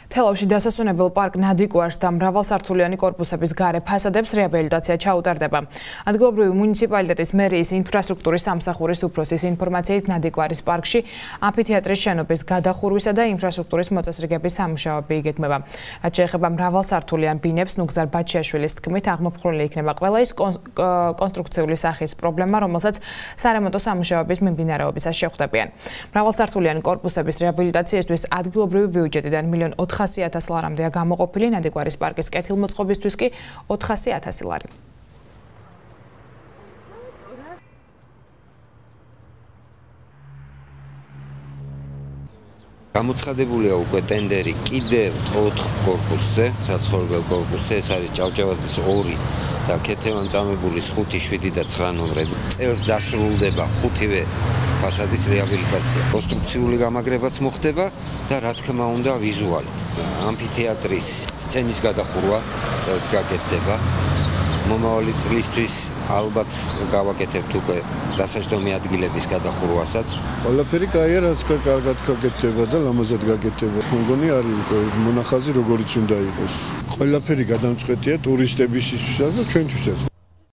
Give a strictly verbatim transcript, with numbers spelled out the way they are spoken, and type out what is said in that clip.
თელავში დასასვენებელ პარკ ნადიკვარს და მრავალსართულიანი კორპუსების გარე ფასადებს რეაბილიტაცია ჩაუტარდება. ადგილობრივი მუნიციპალიტეტის მერიის ინფრასტრუქტურის სამსახურის უფროსის ინფორმაციით ნადიკვარის პარკში ამფითეატრის შენობის გადახურვისა და ინფრასტრუქტურის მოწესრიგების სამუშაოები იგეგმება. რაც შეეხება მრავალსართულიან ბინებს, ნუგზარ ბაჩიაშვილის თქმით, აღმოფხვრული იქნება ყველა ის კონსტრუქციული სახის პრობლემა, რომელსაც სარემონტო სამუშაოების მიმდინარეობისას შეხვდებიან. მრავალსართულიანი კორპუსების რეაბილიტაციისთვის ადგილობრივი ბიუჯეტიდან მილიონ ოთხასი ათას ლარამდეა გამოყოფილი, ნადიკვარის პარკის კეთილმოწყობისთვის კი ოთხასი ათასი ლარი. გამოცხადებულია უკვე ტენდერი კიდევ ოთხ კორპუსზე, საცხოვრებელ კორპუსზე, ეს არის ჭავჭავაძის ორი და ქეთევან-წამებულის ხუთი, შვიდი და ცხრა ნომრები. წელს დასრულდება ხუთივე ფასადის რეაბილიტაცია. კონსტრუქციული გამაგრებაც მოხდება და რა თქმა უნდა ვიზუალი. ამფითეატრის სცენის გადახურვა წელს გაკეთდება. მომავალი წლისთვის ალბათ გავაკეთებთ უკვე დასაჯდომი ადგილების გადახურვასაც. ყველაფერი კაია, რაც კარგად გაკეთდება და ლამაზად გაკეთდება. მგონი არის უკვე მონახაზი როგორიც უნდა იყოს. ყველაფერი გადამწყვეტია ტურისტებისთვისაც და ჩვენთვისაც.